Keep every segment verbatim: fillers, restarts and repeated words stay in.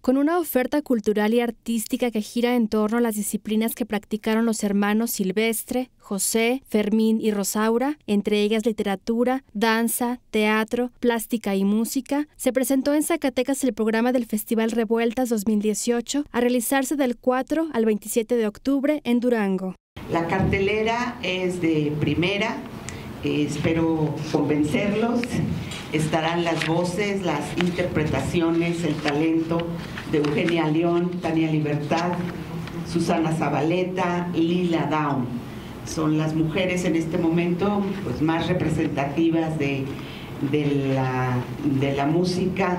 Con una oferta cultural y artística que gira en torno a las disciplinas que practicaron los hermanos Silvestre, José, Fermín y Rosaura, entre ellas literatura, danza, teatro, plástica y música, se presentó en Zacatecas el programa del Festival Revueltas dos mil dieciocho, a realizarse del cuatro al veintisiete de octubre en Durango. La cartelera es de primera, eh, espero convencerlos. Estarán las voces, las interpretaciones, el talento de Eugenia León, Tania Libertad, Susana Zabaleta, Lila Down. Son las mujeres en este momento pues, más representativas de, de, la, de la música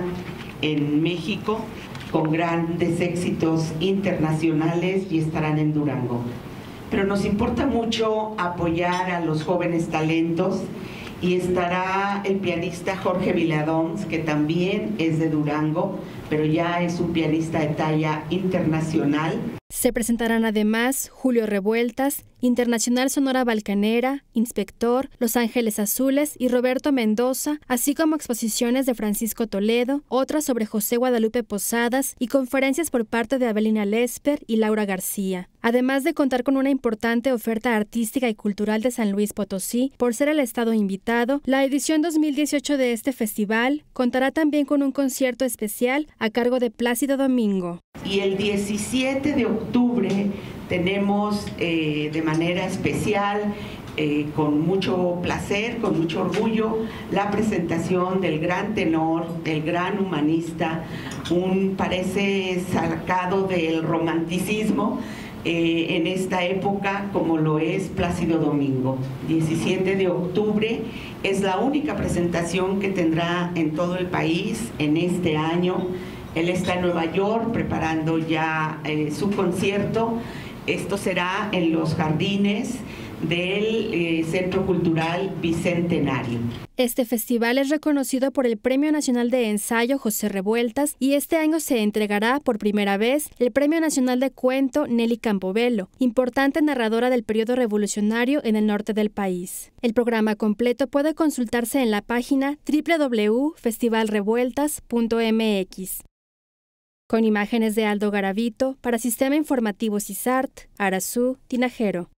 en México, con grandes éxitos internacionales, y estarán en Durango. Pero nos importa mucho apoyar a los jóvenes talentos, y estará el pianista Jorge Viladons, que también es de Durango, pero ya es un pianista de talla internacional. Se presentarán además Julio Revueltas, Internacional Sonora Balcanera, Inspector, Los Ángeles Azules y Roberto Mendoza, así como exposiciones de Francisco Toledo, otras sobre José Guadalupe Posadas y conferencias por parte de Abelina Lesper y Laura García. Además de contar con una importante oferta artística y cultural de San Luis Potosí, por ser el estado invitado, la edición dos mil dieciocho de este festival contará también con un concierto especial a cargo de Plácido Domingo. Y el diecisiete de octubre tenemos eh, de manera especial, eh, con mucho placer, con mucho orgullo, la presentación del gran tenor, del gran humanista, un parece sacado del romanticismo eh, en esta época, como lo es Plácido Domingo. diecisiete de octubre es la única presentación que tendrá en todo el país en este año. Él está en Nueva York preparando ya eh, su concierto. Esto será en los jardines del eh, Centro Cultural Bicentenario. Este festival es reconocido por el Premio Nacional de Ensayo José Revueltas, y este año se entregará por primera vez el Premio Nacional de Cuento Nelly Campobello, importante narradora del periodo revolucionario en el norte del país. El programa completo puede consultarse en la página doble u doble u doble u punto festival revueltas punto m x. Con imágenes de Aldo Garavito, para Sistema Informativo CISART, Arazú, Tinajero.